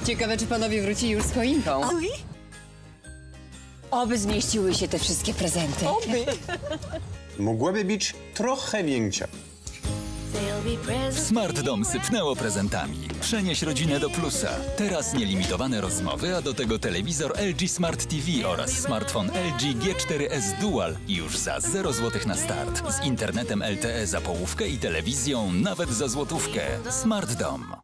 Ciekawe, czy panowie wrócili już z choinką. Oby zmieściły się te wszystkie prezenty. Oby. Mogłaby być trochę większa. SmartDom sypnęło prezentami. Przenieś rodzinę do Plusa. Teraz nielimitowane rozmowy, a do tego telewizor LG Smart TV oraz smartfon LG G4s Dual już za 0 zł na start. Z internetem LTE za połówkę i telewizją nawet za złotówkę. SmartDom.